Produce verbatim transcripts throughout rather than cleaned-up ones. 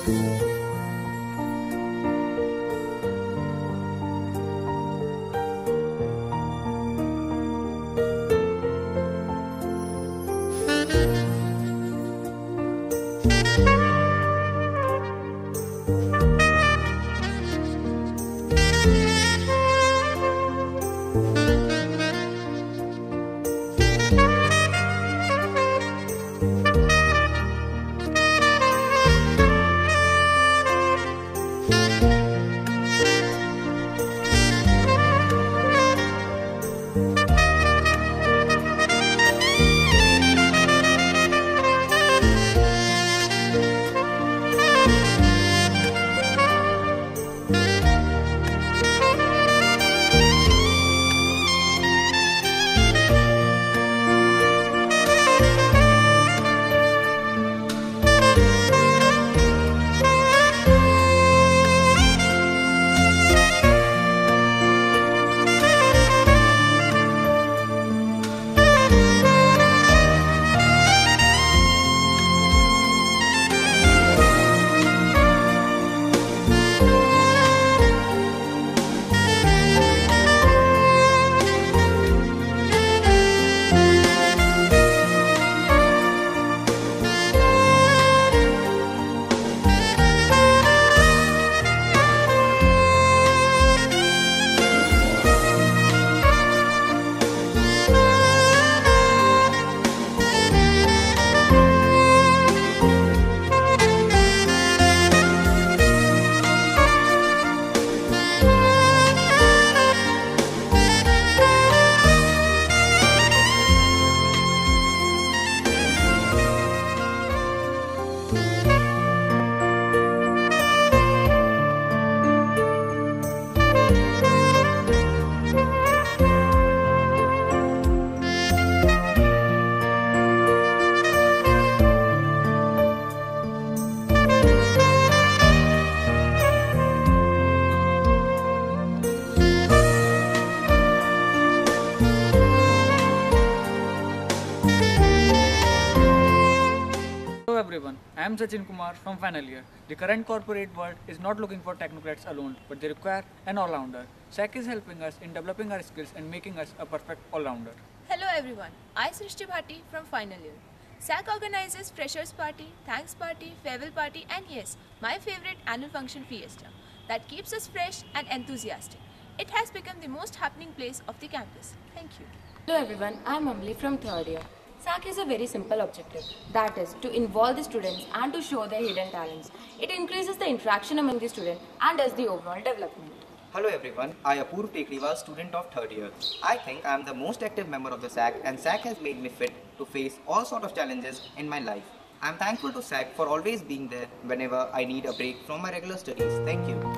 Hello everyone, I am Sachin Kumar from final year. The current corporate world is not looking for technocrats alone, but they require an all-rounder. S A C is helping us in developing our skills and making us a perfect all-rounder. Hello everyone, I Srishti Bhati from final year. S A C organizes freshers party, thanks party, farewell party and yes, my favorite annual function fiesta that keeps us fresh and enthusiastic. It has become the most happening place of the campus. Thank you. Hello everyone, I am Amli from third year. S A C has a very simple objective, that is to involve the students and to show their hidden talents. It increases the interaction among the students and does the overall development. Hello everyone, I Apurv Tekriwal, student of third year. I think I am the most active member of the S A C and S A C has made me fit to face all sort of challenges in my life. I am thankful to S A C for always being there whenever I need a break from my regular studies. Thank you.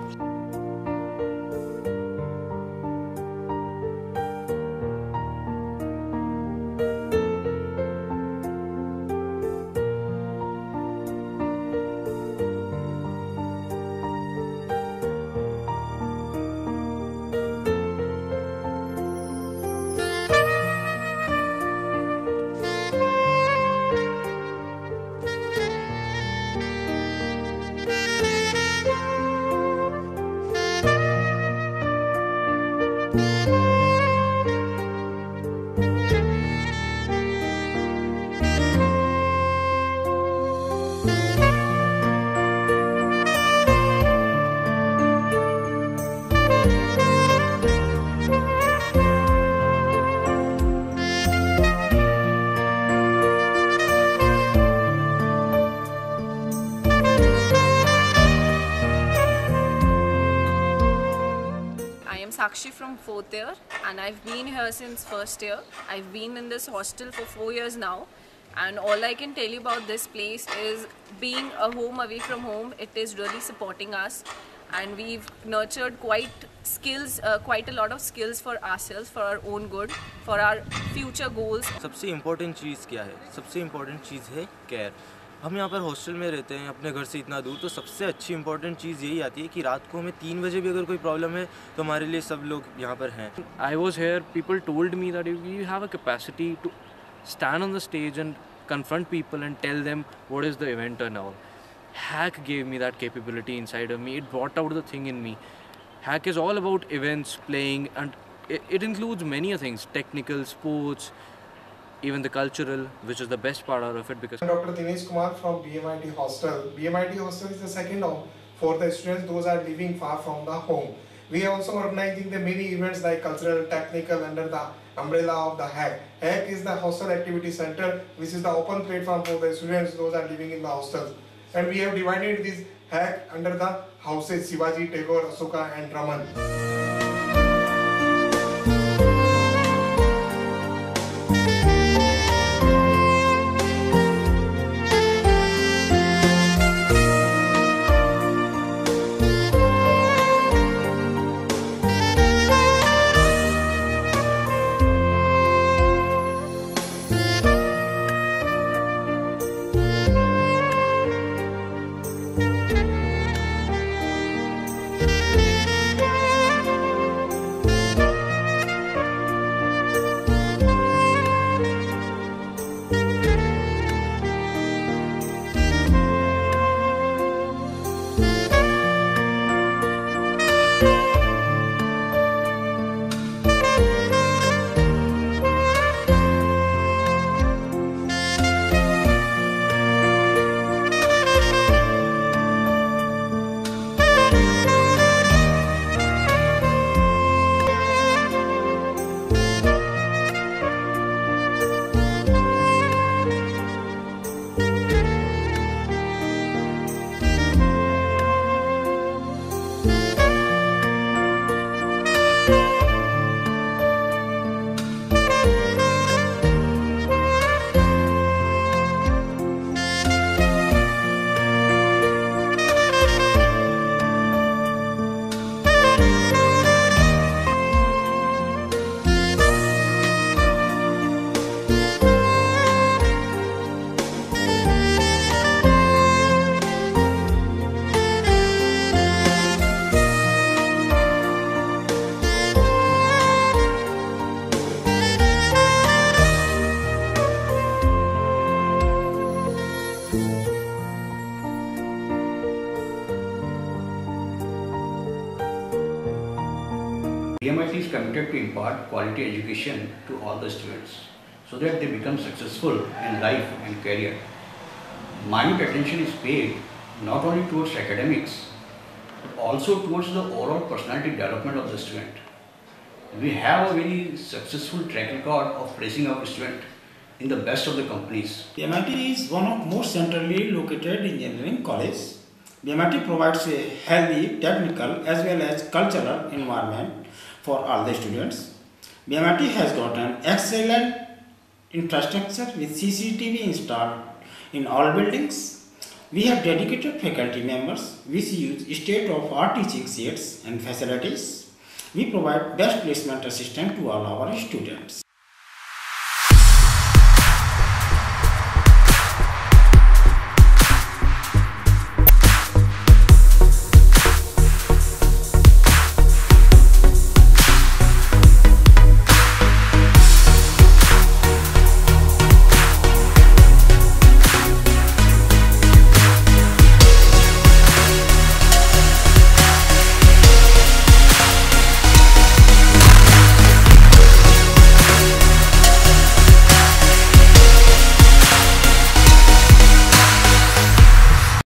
Sakshi from fourth year and I've been here since first year. I've been in this hostel for four years now and all I can tell you about this place is being a home away from home. It is really supporting us and we've nurtured quite skills, uh, quite a lot of skills for ourselves, for our own good, for our future goals. सबसे important चीज़ क्या है? सबसे important चीज़ है care. हम यहाँ पर hostel में रहते हैं अपने घर से इतना दूर, तो सबसे अच्छी इंपॉर्टेंट चीज़ यही आती है कि रात को हमें तीन बजे भी अगर कोई प्रॉब्लम है तो हमारे लिए सब लोग यहाँ पर हैं. I was here, people told me that you have a capacity to stand on the stage and confront people and tell them what is the event and all. Hack gave me that capability inside of me. It brought out the thing in me. Hack is all about events, playing, and it, it includes many things: technical, sports, even the cultural, which is the best part out of it because. I'm Doctor Dinesh Kumar from B M I T Hostel. B M I T Hostel is the second home for the students those are living far from the home. We are also organizing the many events like cultural, technical under the umbrella of the Hack. Hack is the hostel activity center, which is the open platform for the students those are living in the hostels. And we have divided this Hack under the houses Shivaji, Tagore, Ashoka and Raman. B M I T is committed to impart quality education to all the students so that they become successful in life and career. Minute attention is paid not only towards academics but also towards the overall personality development of the student. We have a very successful track record of placing our student in the best of the companies. B M I T is one of most centrally located engineering college. B M I T provides a healthy technical as well as cultural environment for all the students. B M I T has got an excellent infrastructure with C C T V installed in all buildings. We have dedicated faculty members which use state-of-the-art teaching aids and facilities. We provide best placement assistance to all our students.